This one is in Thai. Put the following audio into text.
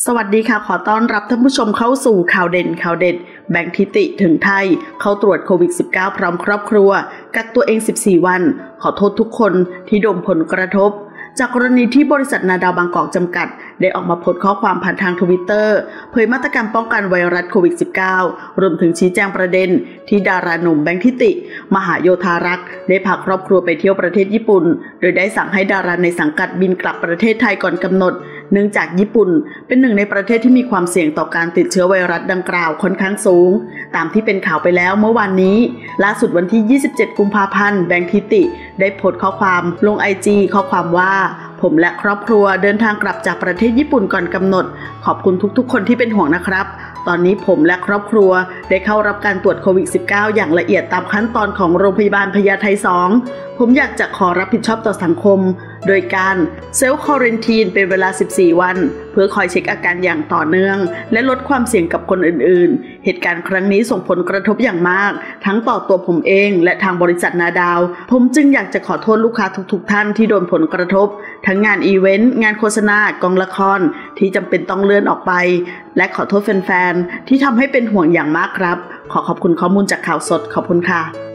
สวัสดีค่ะขอต้อนรับท่านผู้ชมเข้าสู่ข่าวเด่นข่าวเด็ดแบงค์ทิติถึงไทยเข้าตรวจโควิด -19 พร้อมครอบครัวกักตัวเอง14วันขอโทษทุกคนที่โดนผลกระทบจากกรณีที่บริษัทนาดาวบางกอกจำกัดได้ออกมาโพสต์ข้อความผ่านทางTwitterเผยมาตรการป้องกันไวรัสโควิด -19 รวมถึงชี้แจงประเด็นที่ดาราหนุ่มแบงค์ทิติมหาโยธารักษ์ได้พาครอบครัวไปเที่ยวประเทศญี่ปุ่นโดยได้สั่งให้ดาราในสังกัดบินกลับประเทศไทยก่อนกำหนดเนื่องจากญี่ปุ่นเป็นหนึ่งในประเทศที่มีความเสี่ยงต่อการติดเชื้อไวรัสดังกล่าวค่อนข้างสูงตามที่เป็นข่าวไปแล้วเมื่อวานนี้ล่าสุดวันที่27กุมภาพันธ์แบงค์ทิติได้โพสต์ข้อความลง IG ข้อความว่าผมและครอบครัวเดินทางกลับจากประเทศญี่ปุ่นก่อนกำหนดขอบคุณทุกๆคนที่เป็นห่วงนะครับตอนนี้ผมและครอบครัวได้เข้ารับการตรวจโควิด -19 อย่างละเอียดตามขั้นตอนของโรงพยาบาลพญาไท2ผมอยากจะขอรับผิดชอบต่อสังคมโดยการเซลฟ์ควอรันทีนเป็นเวลา14วันเพื่อคอยเช็คอาการอย่างต่อเนื่องและลดความเสี่ยงกับคนอื่นๆเหตุการณ์ครั้งนี้ส่งผลกระทบอย่างมากทั้งต่อตัวผมเองและทางบริษัทนาดาวผมจึงอยากจะขอโทษลูกค้าทุกๆท่านที่โดนผลกระทบทั้งงานอีเวนต์งานโฆษณากองละครที่จำเป็นต้องเลื่อนออกไปและขอโทษแฟนๆที่ทำให้เป็นห่วงอย่างมากครับขอบคุณข้อมูลจากข่าวสดขอบคุณค่ะ